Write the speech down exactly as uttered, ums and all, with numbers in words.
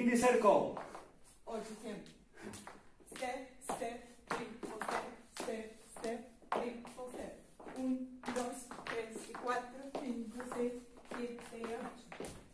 In the circle. Ocho siempre. Step, step, triple step, step, step, triple step. Un, dos, tres, cuatro, cinco, seis, siete, ocho.